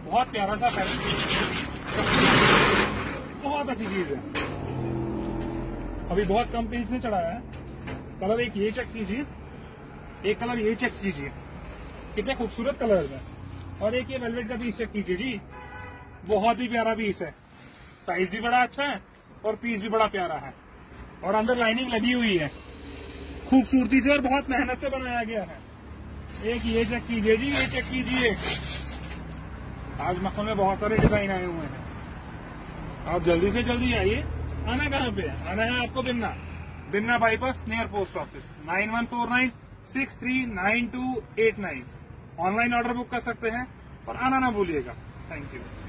बहुत प्यारा सा फैब्रिक, बहुत अच्छी चीज है। अभी बहुत कम पीस ने चढ़ाया है। कलर एक ये चेक कीजिए, एक कलर ये चेक कीजिए, कितने खूबसूरत कलर है। और एक ये वेलवेट का पीस चेक कीजिए जी, बहुत ही प्यारा पीस है। साइज भी बड़ा अच्छा है और पीस भी बड़ा प्यारा है। और अंदर लाइनिंग लगी हुई है खूबसूरती से और बहुत मेहनत से बनाया गया है। एक ये चेक कीजिए जी, ये चेक कीजिए। आज मखमल में बहुत सारे डिजाइन आए हुए हैं। आप जल्दी से जल्दी आइए। आना कहाँ पे है? आना है आपको Binna bypass near post office, 9149639289। Online order book कर सकते हैं और आना ना भूलिएगा। Thank you.